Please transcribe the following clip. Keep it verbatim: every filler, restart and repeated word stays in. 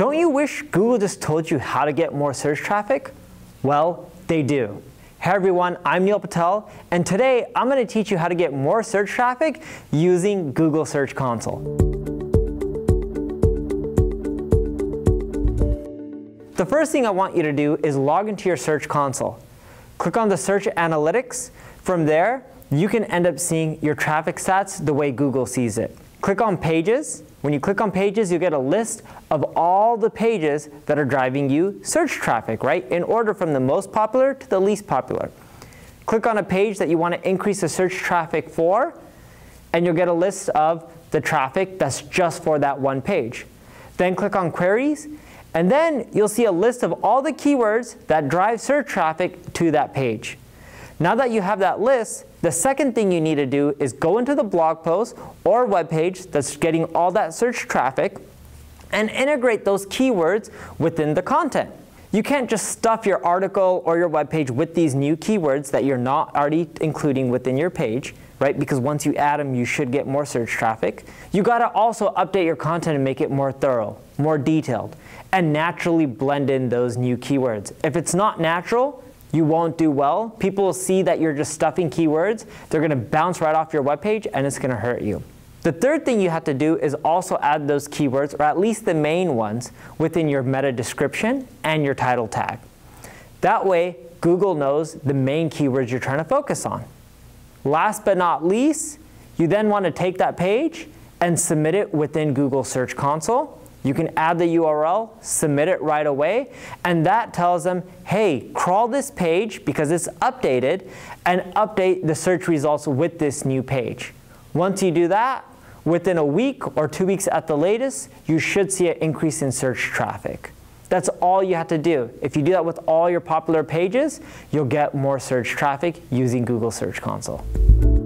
Don't you wish Google just told you how to get more search traffic? Well, they do. Hey everyone, I'm Neil Patel, and today I'm going to teach you how to get more search traffic using Google Search Console. The first thing I want you to do is log into your Search Console. Click on the Search Analytics. From there, you can end up seeing your traffic stats the way Google sees it. Click on Pages. When you click on Pages, you get a list of all the pages that are driving you search traffic, right? In order from the most popular to the least popular. Click on a page that you want to increase the search traffic for, and you'll get a list of the traffic that's just for that one page. Then click on Queries, and then you'll see a list of all the keywords that drive search traffic to that page. Now that you have that list, the second thing you need to do is go into the blog post or web page that's getting all that search traffic and integrate those keywords within the content. You can't just stuff your article or your web page with these new keywords that you're not already including within your page, right? Because once you add them, you should get more search traffic. You gotta also update your content and make it more thorough, more detailed, and naturally blend in those new keywords. If it's not natural, you won't do well. People will see that you're just stuffing keywords. They're going to bounce right off your webpage, and it's going to hurt you. The third thing you have to do is also add those keywords, or at least the main ones, within your meta description and your title tag. That way, Google knows the main keywords you're trying to focus on. Last but not least, you then want to take that page and submit it within Google Search Console. You can add the U R L, submit it right away, and that tells them, hey, crawl this page because it's updated, and update the search results with this new page. Once you do that, within a week or two weeks at the latest, you should see an increase in search traffic. That's all you have to do. If you do that with all your popular pages, you'll get more search traffic using Google Search Console.